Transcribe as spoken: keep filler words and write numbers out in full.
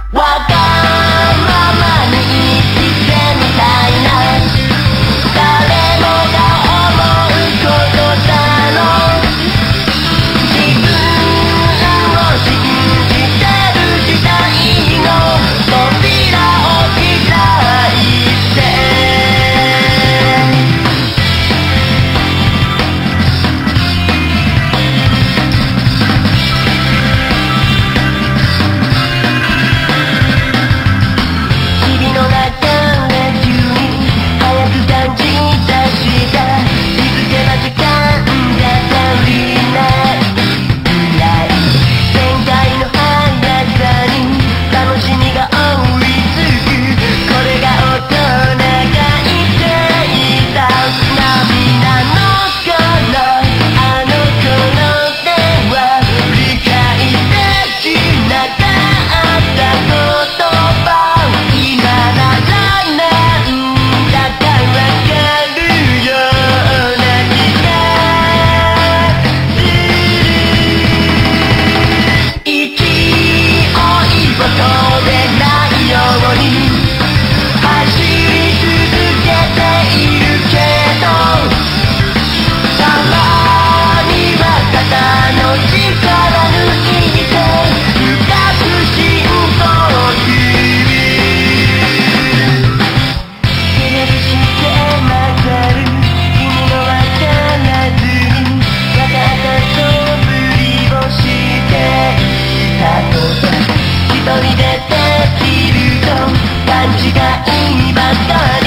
わがままに生きてみたいな、誰もが思うことだろう。自分を信じてる時代の扉を開いて、日々の中で急に早く感じ出した、気づけば時間が足りないくらい、限界の速さに楽しみが追いつく、これが大人が言っていた涙の頃、あの頃では理解できなかった言葉、今ならなんだかわかるような気がする。勢いを止めないように走り続けているけど、たまには肩の力抜いて深く深呼吸、照れるして曲がる意味のわからずにわかったそぶりをしていたとか、一人でできると勘違いばかり